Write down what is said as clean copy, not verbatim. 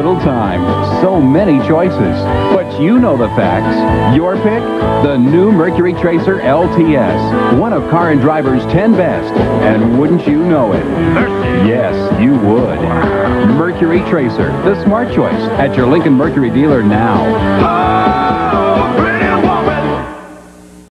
little time. So many choices. But you know the facts. Your pick? The new Mercury Tracer LTS. One of Car and Driver's 10 best. And wouldn't you know it? Yes, you would. Mercury Tracer, the smart choice. At your Lincoln Mercury dealer now.